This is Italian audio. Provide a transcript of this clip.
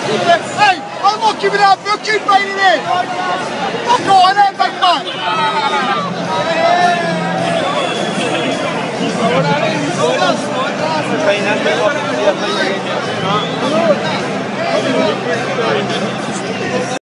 Ehi, al mocchio mi dà più che fai di me! Ma no, non è baccare! Fai in alto